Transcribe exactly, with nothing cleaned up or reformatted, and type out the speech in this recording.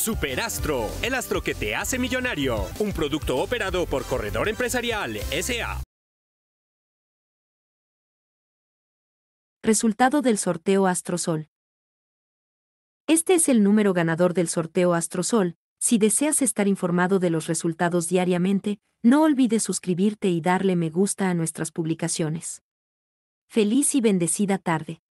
Superastro, el astro que te hace millonario. Un producto operado por Corredor Empresarial S A Resultado del sorteo Astrosol. Este es el número ganador del sorteo Astrosol. Si deseas estar informado de los resultados diariamente, no olvides suscribirte y darle me gusta a nuestras publicaciones. Feliz y bendecida tarde.